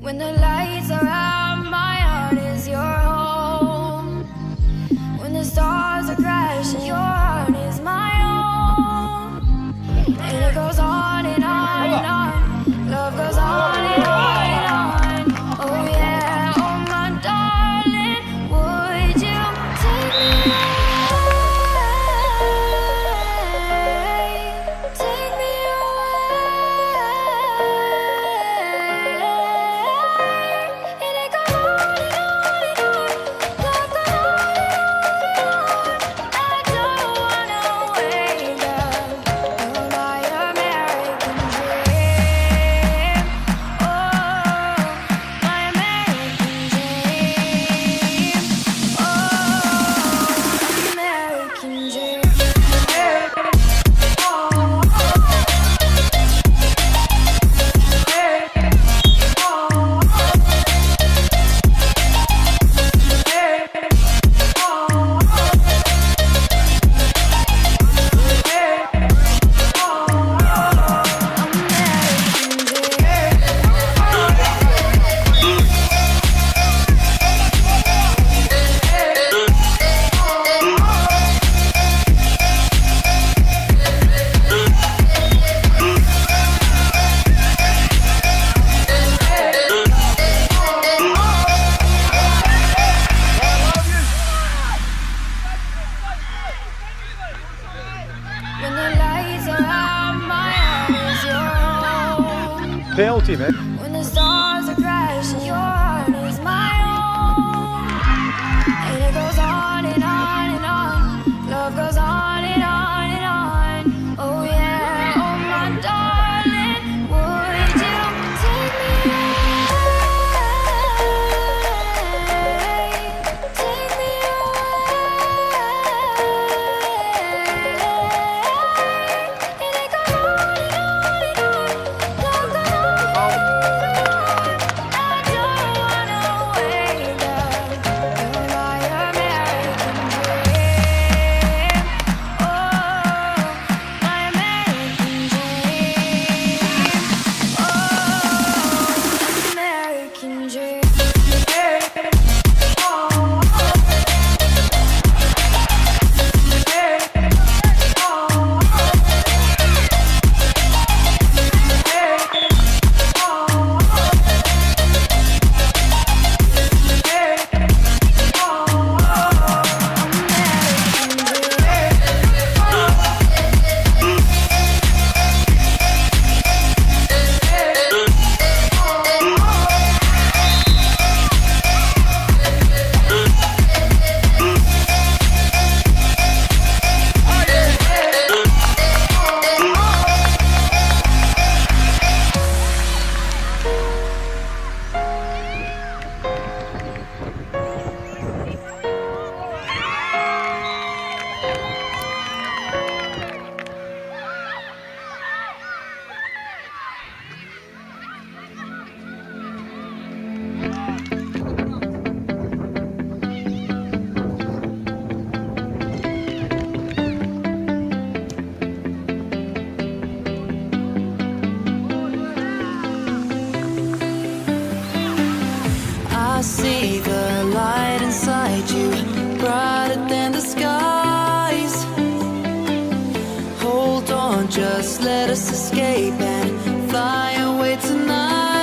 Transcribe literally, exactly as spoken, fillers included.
When the lights are out, my heart is your home. When the stars are crashing, your heart is my own. And it goes on and on and on. Love goes on and on and on. Oh yeah, oh my darling, would you take me away? Take me penalty, man. When the stars are crashing, your heart is my own. And it goes on and on and on. Love goes on and on and on. Oh yeah, oh my darling, would you take me away? Take me away. And it goes on and on and on. Love goes I see the light inside you, brighter than the skies. Hold on, just let us escape and fly away tonight.